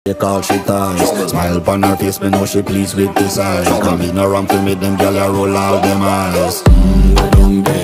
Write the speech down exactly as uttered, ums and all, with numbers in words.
Take all she ties. Smile upon her face, me know she pleased with this eye. Come in around to me, them gyal a roll out them eyes. Mm,